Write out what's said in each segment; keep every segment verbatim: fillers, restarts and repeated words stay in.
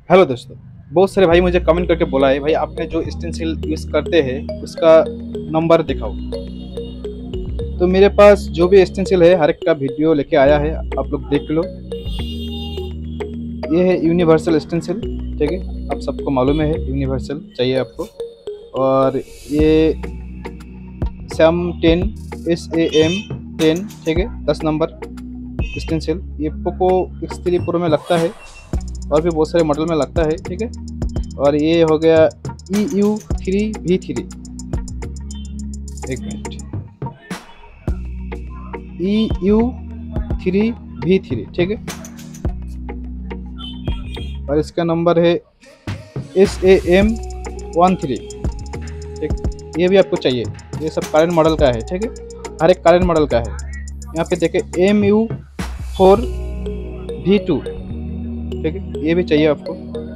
Hello दोस्तों, बहुत सारे भाई मुझे कमेंट करके बोला है भाई आपने जो स्टेंसिल यूज़ करते हैं उसका नंबर दिखाओ। तो मेरे पास जो भी स्टेंसिल है हर एक का वीडियो लेके आया है, आप लोग देख लो। ये है यूनिवर्सल स्टेंसिल, ठीक है, आप सबको मालूम है यूनिवर्सल चाहिए आपको। और ये Sam ten S A M ten, ठीक है, दस नंबर स्टेंसिल। ये पोको एक्स थ्री प्रो में लगता है और भी बहुत सारे मॉडल में लगता है, ठीक है। और ये हो गया E U three V three, एक minute, E U three V three, ठीक है। और इसका नंबर है S A M one three, ठीक। ये भी आपको चाहिए, ये सब करंट मॉडल का है, ठीक है, हर एक करंट मॉडल का है। यहाँ पे देखे M U four V two, ठीक है, ये भी चाहिए आपको।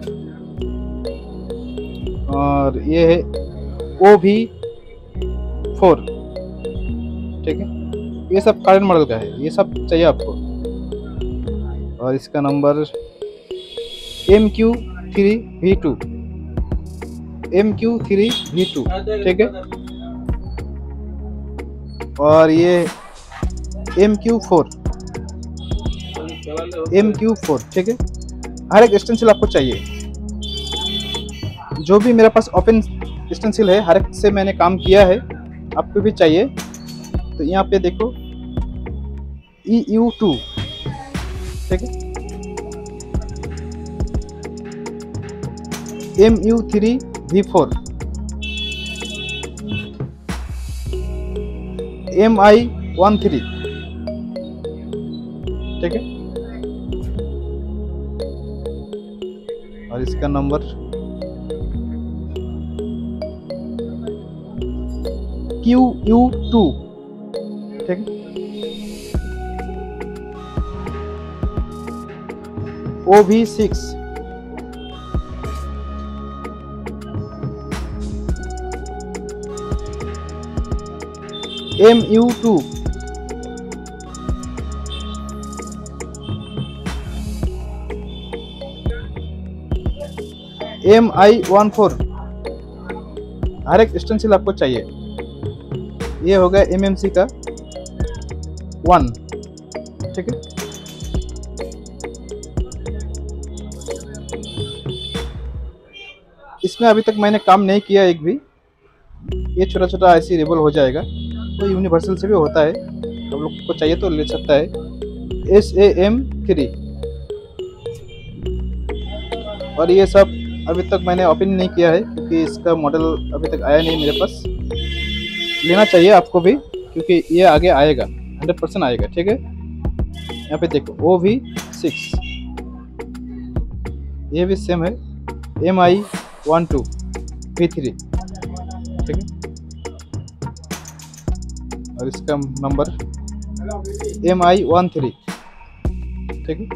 और ये है ओ वी फोर, ठीक है, ये सब करंट मॉडल का है, ये सब चाहिए आपको। और इसका number M Q three V two, M Q three V two, ठीक है। और ये M Q four, M Q four, ठीक है, हर एक स्टेंसिल आपको चाहिए। जो भी मेरे पास ओपन स्टेंसिल है हर एक से मैंने काम किया है, आपको भी चाहिए। तो यहाँ पे देखो ई यू टू, ठीक है, M U three V four, M I one three, ठीक है। और इसका नंबर क्यू यू टू, ठीक है, O V six, M U two, M I one four, हर एक स्टेंसिल आपको चाहिए। ये हो गया एम एम सी का वन, ठीक है। इसमें अभी तक मैंने काम नहीं किया एक भी, ये छोटा छोटा ऐसे रिबल हो जाएगा। तो यूनिवर्सल से भी होता है, आप लोग को चाहिए तो ले सकता है। एस ए एम थ्री, और ये सब अभी तक मैंने ओपन नहीं किया है क्योंकि इसका मॉडल अभी तक आया नहीं मेरे पास। लेना चाहिए आपको भी क्योंकि ये आगे आएगा, हंड्रेड परसेंट आएगा, ठीक है। यहाँ पे देखो ओ वी सिक्स, ये भी सेम है, M I one two V three, ठीक है। और इसका number M I one three, ठीक है।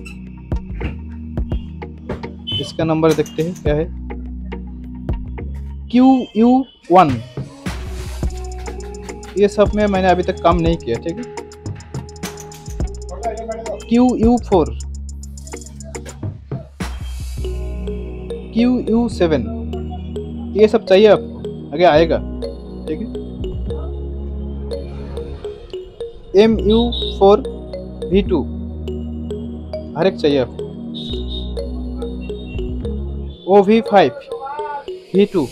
इसका नंबर देखते हैं क्या है, क्यू यू वन, ये सब में मैंने अभी तक काम नहीं किया, ठीक है। Q U four, Q U seven, ये सब चाहिए आपको, आगे आएगा, ठीक है। M U four V two, हर एक चाहिए आपको। O V five V two,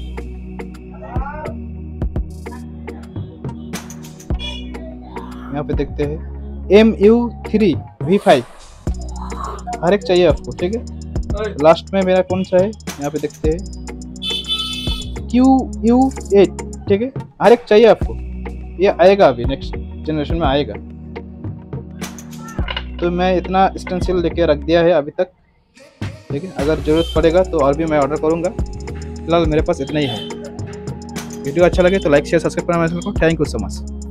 यहाँ पे देखते हैं M U three V five, हर एक चाहिए आपको, ठीक है। लास्ट में मेरा कौन सा है, यहाँ पे देखते हैं क्यू यू एट, ठीक है, हर एक चाहिए आपको। ये आएगा अभी नेक्स्ट जनरेशन में आएगा। तो मैं इतना स्टेंसिल लेके रख दिया है अभी तक, ठीक है। अगर ज़रूरत पड़ेगा तो और भी मैं ऑर्डर करूँगा, फिलहाल मेरे पास इतना ही है। वीडियो अच्छा लगे तो लाइक शेयर सब्सक्राइब करना मेरे चैनल को। Thank you so much.